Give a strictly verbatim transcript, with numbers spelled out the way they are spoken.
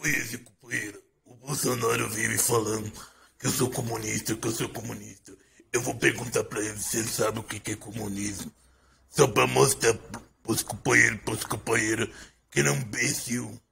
Pois é, companheiro. O Bolsonaro vive falando que eu sou comunista, que eu sou comunista. Eu vou perguntar pra ele se ele sabe o que que é comunismo. Só pra mostrar pros companheiros, pros companheiros, que ele é um imbecil.